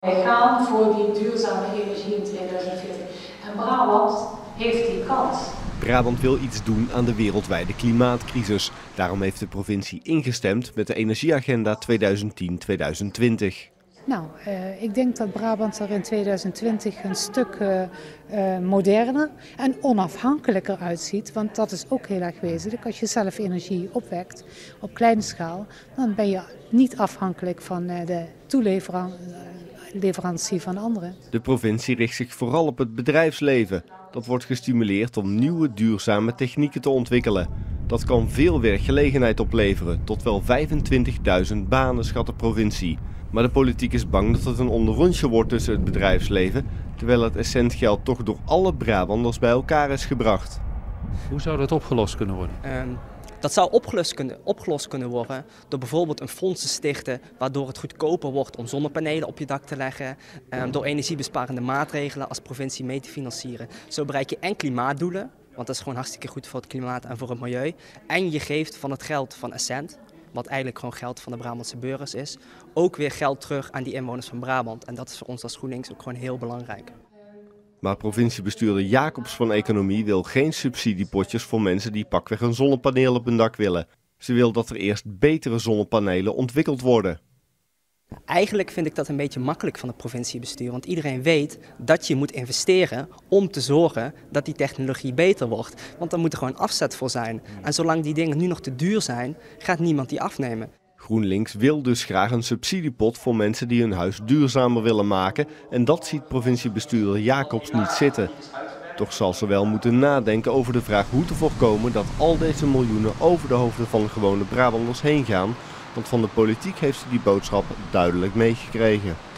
Wij gaan voor die duurzame energie in 2040 en Brabant heeft die kans. Brabant wil iets doen aan de wereldwijde klimaatcrisis. Daarom heeft de provincie ingestemd met de Energieagenda 2010-2020. Nou, ik denk dat Brabant er in 2020 een stuk moderner en onafhankelijker uitziet. Want dat is ook heel erg wezenlijk. Als je zelf energie opwekt op kleine schaal, dan ben je niet afhankelijk van de toeleverantie van anderen. De provincie richt zich vooral op het bedrijfsleven. Dat wordt gestimuleerd om nieuwe duurzame technieken te ontwikkelen. Dat kan veel werkgelegenheid opleveren, tot wel 25.000 banen schat de provincie. Maar de politiek is bang dat het een onderrondje wordt tussen het bedrijfsleven, terwijl het essentgeld toch door alle Brabanders bij elkaar is gebracht. Hoe zou dat opgelost kunnen worden? Dat zou opgelost kunnen worden door bijvoorbeeld een fonds te stichten waardoor het goedkoper wordt om zonnepanelen op je dak te leggen, door energiebesparende maatregelen als provincie mee te financieren. Zo bereik je en klimaatdoelen, want dat is gewoon hartstikke goed voor het klimaat en voor het milieu, en je geeft van het geld van Essent, wat eigenlijk gewoon geld van de Brabantse burgers is, ook weer geld terug aan die inwoners van Brabant. En dat is voor ons als GroenLinks ook gewoon heel belangrijk. Maar provinciebestuurder Jacobs van Economie wil geen subsidiepotjes voor mensen die pakweg een zonnepaneel op hun dak willen. Ze wil dat er eerst betere zonnepanelen ontwikkeld worden. Eigenlijk vind ik dat een beetje makkelijk van het provinciebestuur, want iedereen weet dat je moet investeren om te zorgen dat die technologie beter wordt. Want daar moet er gewoon afzet voor zijn. En zolang die dingen nu nog te duur zijn, gaat niemand die afnemen. GroenLinks wil dus graag een subsidiepot voor mensen die hun huis duurzamer willen maken en dat ziet provinciebestuurder Jacobs niet zitten. Toch zal ze wel moeten nadenken over de vraag hoe te voorkomen dat al deze miljoenen over de hoofden van gewone Brabanders heen gaan, want van de politiek heeft ze die boodschap duidelijk meegekregen.